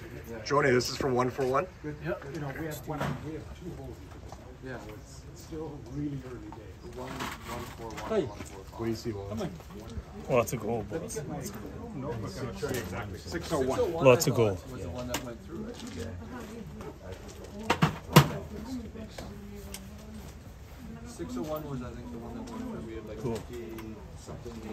Joni, this is from 141. Yep. You know, we have 2 holes. Yeah, it's still really early days. 141, 145. What do you see, William? Lots of gold, boys. Notebook, I'll show you exactly. 601. Lots of gold. Was the one that went through it. 601 was, I think, the one that went through. We had like Cool. 50 something.